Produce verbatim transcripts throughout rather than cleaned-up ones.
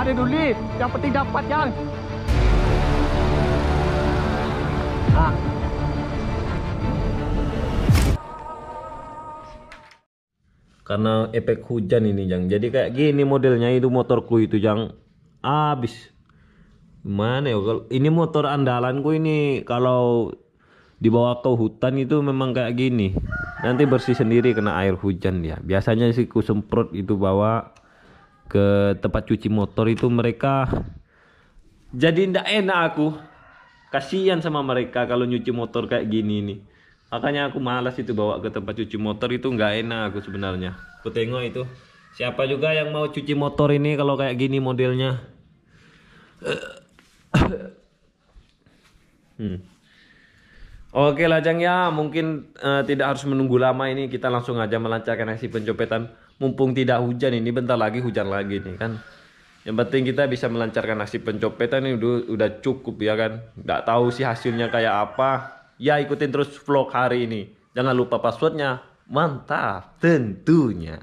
ada dulu. Yang penting dapat, Jang. Ah. Karena efek hujan ini, Jang. Jadi kayak gini modelnya itu motorku itu, Jang. Habis. Mana ya kalau ini motor andalanku ini, kalau dibawa ke hutan itu memang kayak gini. Nanti bersih sendiri kena air hujan dia. Biasanya sih ku semprot itu bawa ke tempat cuci motor itu, mereka jadi ndak enak aku. Kasihan sama mereka kalau nyuci motor kayak gini nih. Makanya aku malas itu bawa ke tempat cuci motor, itu nggak enak aku sebenarnya. Aku tengok itu siapa juga yang mau cuci motor ini kalau kayak gini modelnya. hmm. Oke lah, Jang ya, mungkin uh, tidak harus menunggu lama ini, kita langsung aja melancarkan aksi pencopetan. Mumpung tidak hujan ini, bentar lagi hujan lagi nih kan. Yang penting kita bisa melancarkan aksi pencopetan ini udah, udah cukup ya kan. Nggak tahu sih hasilnya kayak apa. Ya ikutin terus vlog hari ini. Jangan lupa passwordnya. Mantap tentunya.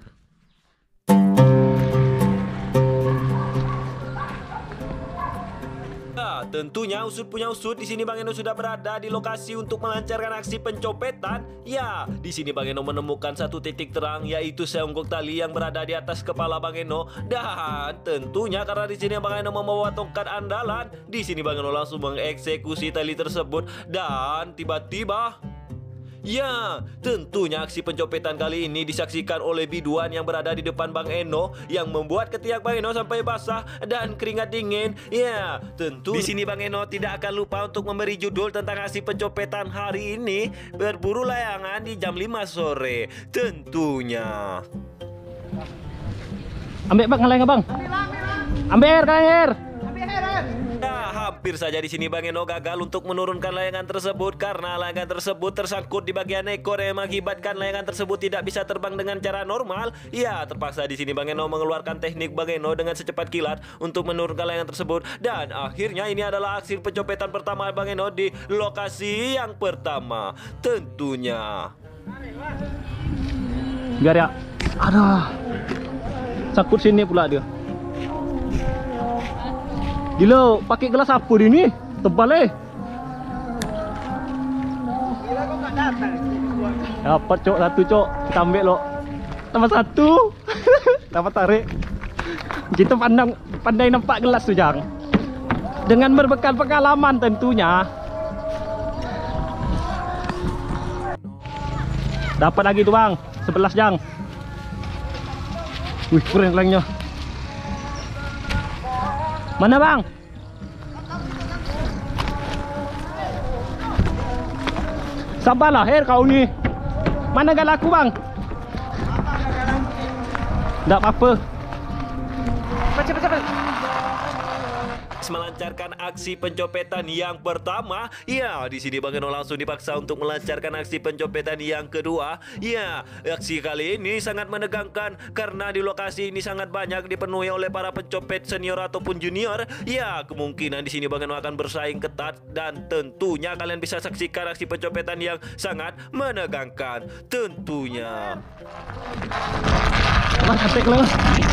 Nah, tentunya usut punya usut, di sini Bang Eno sudah berada di lokasi untuk melancarkan aksi pencopetan. Ya, di sini Bang Eno menemukan satu titik terang, yaitu seonggok tali yang berada di atas kepala Bang Eno. Dan tentunya karena di sini Bang Eno membawa tongkat andalan, di sini Bang Eno langsung mengeksekusi tali tersebut. Dan tiba-tiba, ya, tentunya aksi pencopetan kali ini disaksikan oleh biduan yang berada di depan Bang Eno, yang membuat ketiak Bang Eno sampai basah dan keringat dingin. Ya, tentu di sini Bang Eno tidak akan lupa untuk memberi judul tentang aksi pencopetan hari ini, berburu layangan di jam lima sore. Tentunya. Ambil Bang, layangan Bang. Ambil air, air. Nah, hampir saja di sini Bang Eno gagal untuk menurunkan layangan tersebut karena layangan tersebut tersangkut di bagian ekor yang mengakibatkan layangan tersebut tidak bisa terbang dengan cara normal. Ya, terpaksa di sini Bang Eno mengeluarkan teknik Bang Eno dengan secepat kilat untuk menurunkan layangan tersebut, dan akhirnya ini adalah aksi pencopetan pertama Bang Eno di lokasi yang pertama. Tentunya. Biar ya. Aduh. Sakut sini pula dia. Gila, pakai gelas apa ini? Tebal eh. Gila kok gak datang. Dapat cok satu cok, kita ambil lo. Tambah satu. Dapat tarik. Kita pandang pandai nampak gelas tuh, Jang. Dengan berbekal pengalaman tentunya. Dapat lagi tuh, Bang. sebelas, Jang. Wih, keren lainnya. Mana Bang? Sabarlah Her kau ni. Mana galaku Bang? Tak apa-apa. Cepat-cepat. Melancarkan aksi pencopetan yang pertama. Ya, di sini Bang Eno langsung dipaksa untuk melancarkan aksi pencopetan yang kedua. Ya, aksi kali ini sangat menegangkan karena di lokasi ini sangat banyak dipenuhi oleh para pencopet senior ataupun junior. Ya, kemungkinan di sini Bang Eno akan bersaing ketat, dan tentunya kalian bisa saksikan aksi pencopetan yang sangat menegangkan. Tentunya. Mas, atek lah.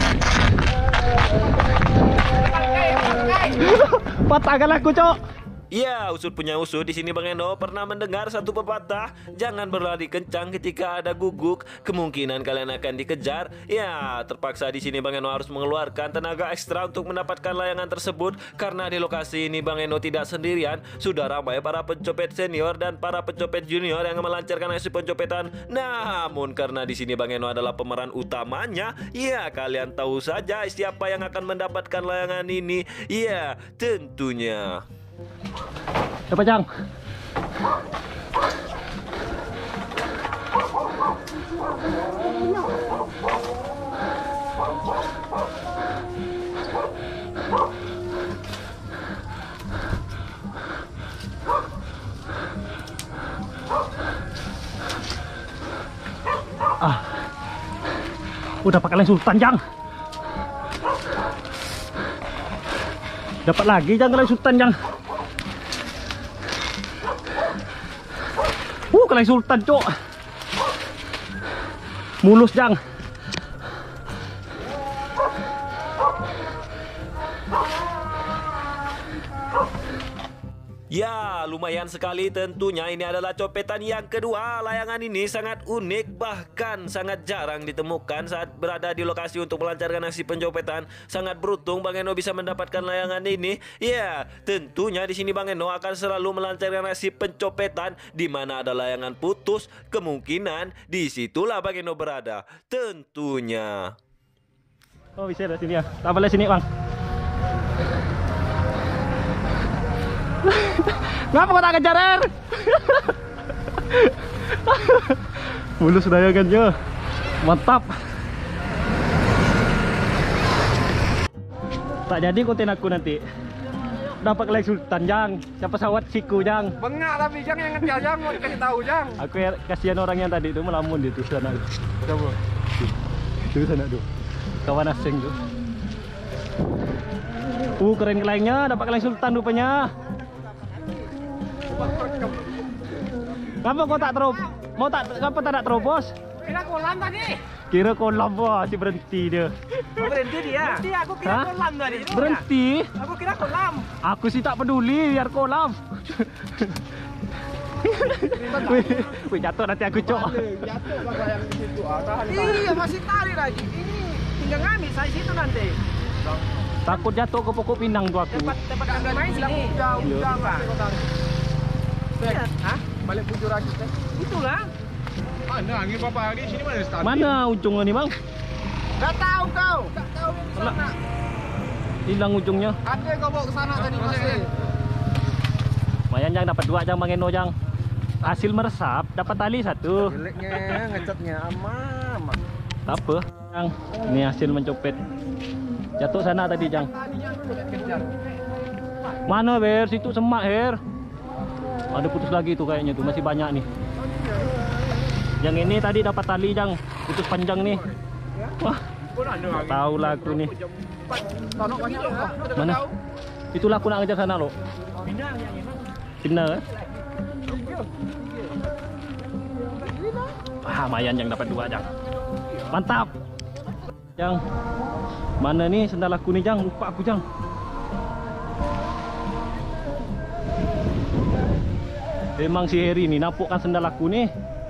Patahkan aku, Cok. Ya, usut punya usut, di sini Bang Eno pernah mendengar satu pepatah, jangan berlari kencang ketika ada guguk, kemungkinan kalian akan dikejar. Ya, terpaksa di sini Bang Eno harus mengeluarkan tenaga ekstra untuk mendapatkan layangan tersebut, karena di lokasi ini Bang Eno tidak sendirian, sudah ramai para pencopet senior dan para pencopet junior yang melancarkan aksi pencopetan. Namun karena di sini Bang Eno adalah pemeran utamanya, ya kalian tahu saja siapa yang akan mendapatkan layangan ini. Ya, tentunya. Dapat, Jang. Ah. Udah pakai lem sultan, Jang. Dapat lagi, Jang, lem sultan, Jang. Uh, kelai sultan, Cok. Mulus, Jang. Ya, lumayan sekali tentunya. Ini adalah copetan yang kedua. Layangan ini sangat unik, bahkan sangat jarang ditemukan saat berada di lokasi untuk melancarkan aksi pencopetan. Sangat beruntung Bang Eno bisa mendapatkan layangan ini. Ya, tentunya di sini Bang Eno akan selalu melancarkan aksi pencopetan di mana ada layangan putus. Kemungkinan disitulah Bang Eno berada. Tentunya. Oh bisa dari sini ya. Tak boleh sini Bang. Ngapa kau tak kejar air? Mulus layangannya. Mantap. Tak jadi konten aku nanti. Dapat like Sultan Jang. Siapa sawat siku Jang. Bengak tapi Jang yang ngejar Jang, mau dikasih tahu Jang. Aku ya, kasihan orang yang tadi itu melamun di tuh sana. Coba. Tuh sana tuh. Kawan asing tuh. Uh keren kelengnya, dapat keleng Sultan rupanya. Kenapa kau tak terus? Mau tak? Kenapa tak nak terobos? Kira kolam tadi. Kira kolam wah, si berhenti dia. Oh, berhenti dia. Berhenti aku kira Hah? kolam tadi. Berhenti? Aku kira kolam. Aku sih tak peduli biar kolam. Wih, wih jatuh nanti aku cok. Jatuh bakal yang di situ. Ah, tahan. Iya, masih tarik lagi. Ini tinggal ngambil saya situ nanti. Takut jatuh ke pokok pinang tuh aku. Tempat tempat anda main sini. Jauh, Iya. jauh Pak. Iya. Hah? Balik bujur lagi teh. Itulah. Mana angin Bapak hari sini mana start? Mana ujungnya nih bang? Enggak tahu kau. Enggak tahu di sana. Hilang ujungnya. Ada kau bawa ke sana tadi masih. Lumayan Jang, dapat dua Jang Bang Eno Jang. Hasil meresap, dapat tali satu. Jeleknya ngecatnya ama. Tak apa Jang, ini hasil mencopet. Jatuh sana tadi Jang. Tadinya dulu kejar. Mana Ber? Situ semak Her. Ada putus lagi tuh kayaknya tuh, masih banyak nih. Yang ini tadi dapat tali Jang, putus panjang nih. Wah, nggak tahu lah aku nih. Mana? Itulah aku nak ngejar sana loh. Pindah eh? Ah, lumayan Jang, dapat dua Jang. Mantap. Jang, mana nih sendal aku nih Jang? Lupa aku Jang. Memang si Heri nih nampukkan sendal aku nih.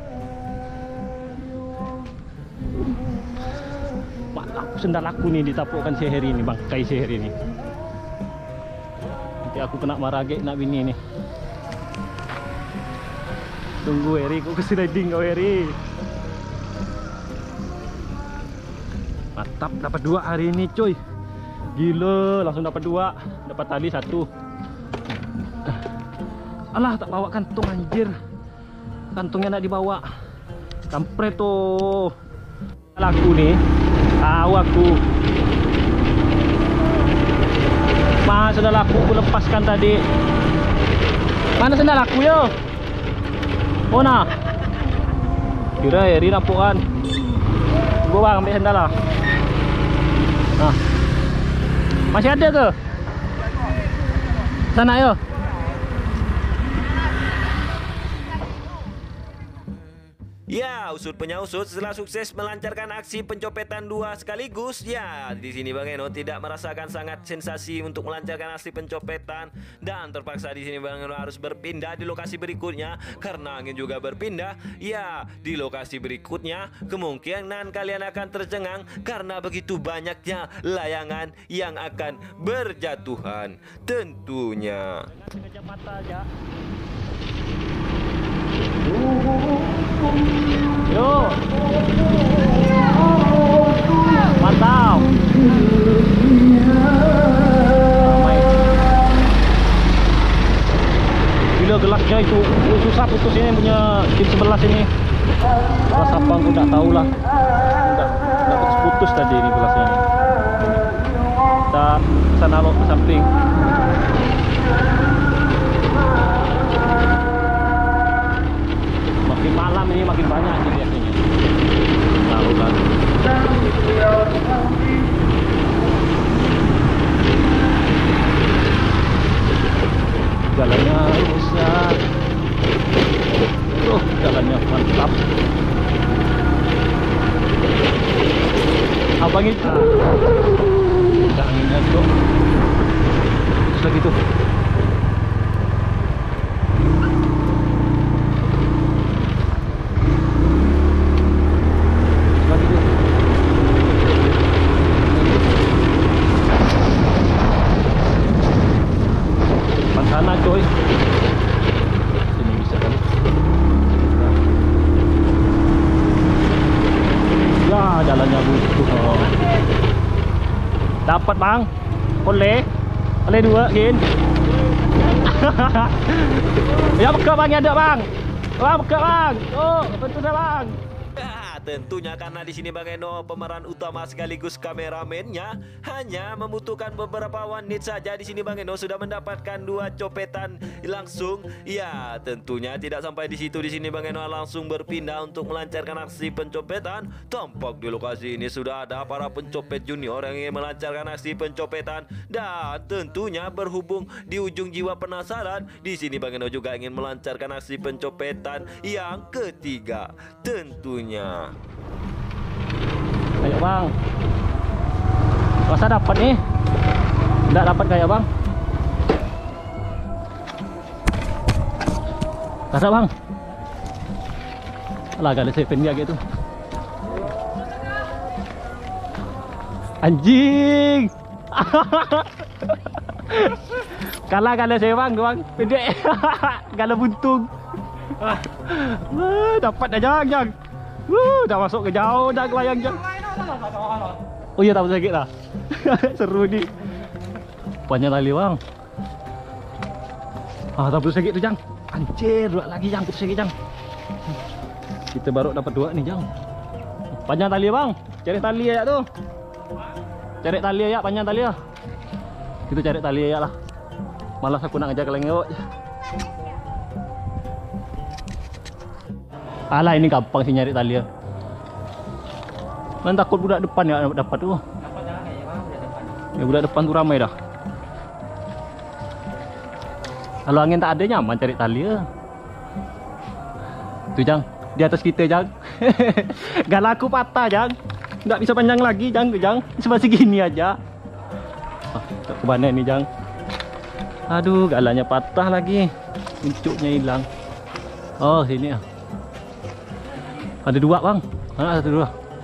Mak, aku sendal aku nih ditapukkan si Heri nih bang, kai si Heri nih. Nanti aku kena marage nak bini nih. Tunggu Heri, kok ke sliding kau Heri. Mantap, dapat dua hari ini cuy. Gila, langsung dapat dua. Dapat tali satu. Alah, tak bawa kantung anjir. Kantungnya nak dibawa. Kampret tuh. Laku nih. Tahu aku. Mas, sendal aku aku lepaskan tadi. Mana sendal aku yo? Oh nah. Kira Heri rampukan. Tunggu bang, ambil sendal lah. Nah. Masih ada ke? Sana yo. Ya, usut punya usut setelah sukses melancarkan aksi pencopetan dua sekaligus. Ya, di sini Bang Eno tidak merasakan sangat sensasi untuk melancarkan aksi pencopetan dan terpaksa di sini Bang Eno harus berpindah di lokasi berikutnya karena angin juga berpindah. Ya, di lokasi berikutnya kemungkinan kalian akan tercengang karena begitu banyaknya layangan yang akan berjatuhan tentunya. Kejap mata aja. Yo, mantap. Ramai. Gila gelapnya itu, susah putus ini punya tim sebelah sini. Kelas apa aku nggak tahu lah. Udah, udah putus-putus tadi ini gelasnya ini. Kita sana lo ke samping. Makin malam ini makin banyak sih biasanya. Lalu lalu. Jalannya rusak. Oh, jalannya mantap. Abang itu. Udah anginnya tuh. Terus lagi tuh. Ah, jalannya butuh. Oh. Dapat bang, boleh, boleh dua gin. Ya buka bang, ada bang. Bang buka bang. Oh, betul dah bang. Ya, tentunya karena di sini Bang Eno pemeran utama sekaligus kameramennya hanya membutuhkan beberapa menit saja. Di sini Bang Eno sudah mendapatkan dua copetan langsung. Ya, tentunya tidak sampai di situ. Di sini Bang Eno langsung berpindah untuk melancarkan aksi pencopetan. Tampak di lokasi ini sudah ada para pencopet junior yang ingin melancarkan aksi pencopetan, dan tentunya berhubung di ujung jiwa penasaran, di sini Bang Eno juga ingin melancarkan aksi pencopetan yang ketiga. Tentunya ayo bang, masa dapat nih? Tidak dapat kayak bang. Kasa bang, alah gak ada seven dia gitu. Anjing. Kalah kalah saya bang, bang pendek. Kalah buntung. Dapat dah jang jang. Wuh, dah masuk ke jauh dah kelayang jang. Oh iya, tak sakit lah. Seru ni. Panjang tali bang. Ah, tak perlu sakit tu jang. Anjir, dua lagi jang, putus sakit jang. Kita baru dapat dua ni jang. Panjang tali bang. Cari tali aja tu. Cari tali aja, panjang tali ya. Kita cari tali aja lah. Malas aku nak ngejar kelengok. Alah, ini gampang sih nyari tali ya. Man takut budak depan ya dapat tu. Dapat jangan kayak bang, budak depan. Ya budak depan tu ramai dah. Kalau angin tak ada nyaman cari tali ya. Tu jang, di atas kita jang. Galaku patah jang. Tak bisa panjang lagi jang, jang. Cuma segini aja. Ah, tak ke mana ni jang. Aduh, galanya patah lagi. Uncuknya hilang. Oh, sini ah. Ada dua bang, mana satu dua?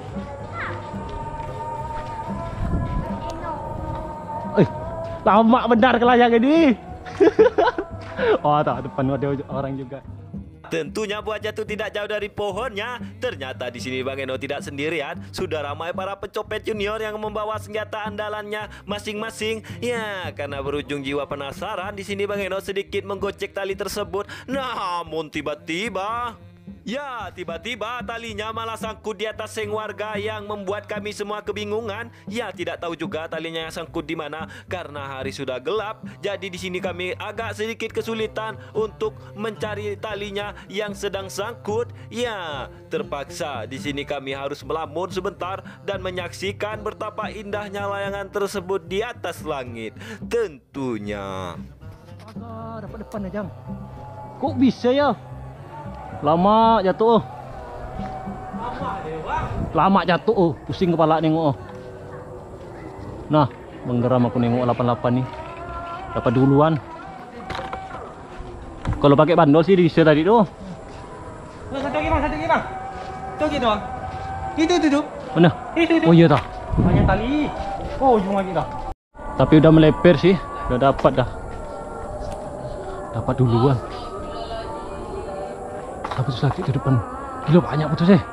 Eh, lama benar kelayang ini. Oh tak, depan ada orang juga. Tentunya buah jatuh tidak jauh dari pohonnya. Ternyata di sini Bang Eno tidak sendirian. Sudah ramai para pencopet junior yang membawa senjata andalannya masing-masing. Ya, karena berujung jiwa penasaran, di sini Bang Eno sedikit menggocek tali tersebut. Namun tiba-tiba, ya, tiba-tiba talinya malah sangkut di atas seng warga yang membuat kami semua kebingungan. Ya, tidak tahu juga talinya yang sangkut di mana karena hari sudah gelap. Jadi di sini kami agak sedikit kesulitan untuk mencari talinya yang sedang sangkut. Ya, terpaksa di sini kami harus melamun sebentar dan menyaksikan betapa indahnya layangan tersebut di atas langit. Tentunya. Agak dapat depan ya, Jang. Kok bisa ya? Lama jatuh. Lama jatuh. Oh, pusing kepala nengok. Oh. Nah, menggeram aku nengok delapan delapan nih. Dapat duluan. Kalau pakai bandol sih bisa tadi tuh. Satu lagi bang, satu lagi bang. Itu gitu bang. Itu itu itu. Mana? Itu itu. Oh iya dah. Banyak tali. Oh, ujung lagi dah. Tapi udah meleper sih. Udah dapat dah. Dapat duluan. Putus lagi di depan. Gila banyak putus eh.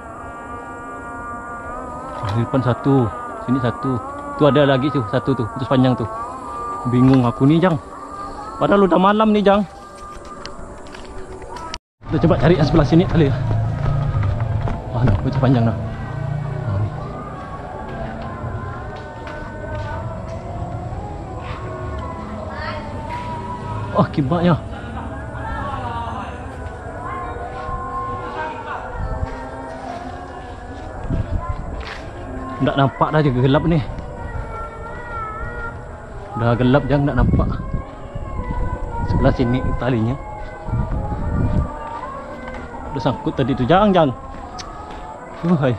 Di depan satu, sini satu. Tuh ada lagi tuh, satu tuh, putus panjang tuh. Bingung aku nih, Jang. Padahal udah malam nih, Jang. Kita coba cari yang sebelah sini kali ya. Wah, nah, putus panjang nah. Nah, nih. Oh, kibatnya. Nggak nampak dah juga gelap nih. Udah gelap Jang, nggak nampak. Sebelah sini talinya. Udah sangkut tadi tuh Jang, Jang. Uh, hai.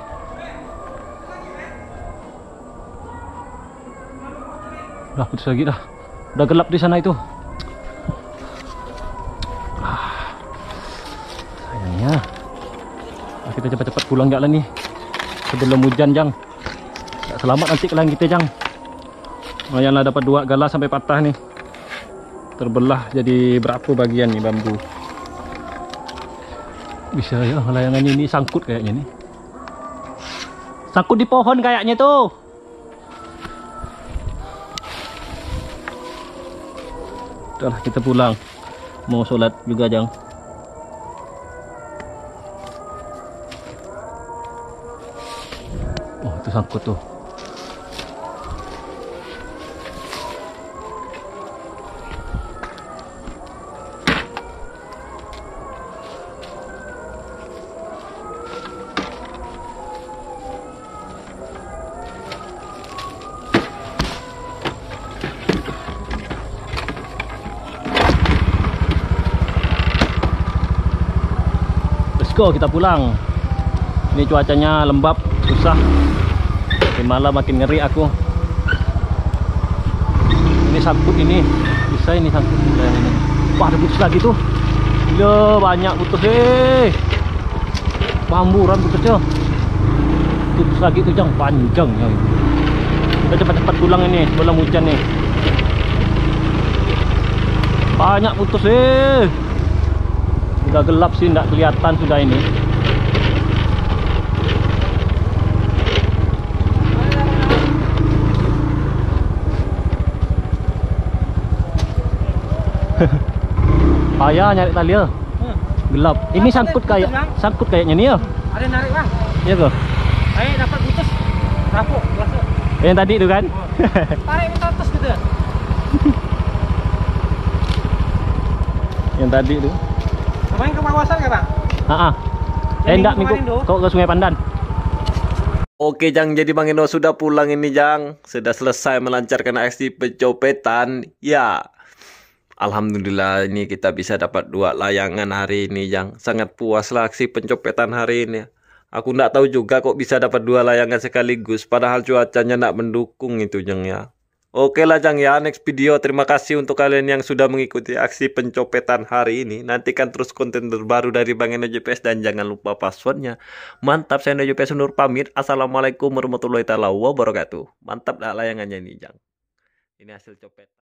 Udah putus lagi dah. Udah gelap di sana itu. Ah, sayangnya. Nah, kita cepat-cepat pulang jalan nih. Sebelum hujan Jang. Selamat nanti kalian kita Jang. Lumayanlah dapat dua galah sampai patah nih. Terbelah jadi berapa bagian nih bambu. Bisa ya layangannya ini sangkut kayaknya nih. Sangkut di pohon kayaknya tuh. Udah kita pulang. Mau sholat juga Jang. Oh itu sangkut tuh. Go, kita pulang. Ini cuacanya lembab, susah. Makin malam makin ngeri aku. Ini sangkut ini, bisa ini sangkut ini. Wah, ada putus lagi tuh. Gila, banyak putus eh. Pamburan putusnya. Putus lagi tuh Jang, panjang ya. Kita cepat-cepat pulang ini sebelum hujan nih. Banyak putus eh. Udah gelap sih, nggak kelihatan sudah ini. Payah nyari tali ya. Gelap. Ini sangkut kayak sangkut kayaknya nih ya. Ada narik bang. Iya kok. Ayo dapat putus. Rapuk. Yang tadi itu kan. Tarik ke atas gitu. Yang tadi itu. Kemarin ke kawasan kan bang? Ah, eh enggak minggu kok ke Sungai Pandan. Oke Jang, jadi Bang Eno sudah pulang ini Jang. Sudah selesai melancarkan aksi pencopetan. Ya, alhamdulillah ini kita bisa dapat dua layangan hari ini Jang. Sangat puaslah aksi pencopetan hari ini. Aku nggak tahu juga kok bisa dapat dua layangan sekaligus. Padahal cuacanya nggak mendukung itu Jang ya. Oke lah Jang ya, next video. Terima kasih untuk kalian yang sudah mengikuti aksi pencopetan hari ini. Nantikan terus konten terbaru dari Bang Eno J P S dan jangan lupa passwordnya. Mantap, saya Eno J P S undur pamit. Assalamualaikum warahmatullahi wabarakatuh. Mantap lah layangannya nih Jang. Ini hasil copet.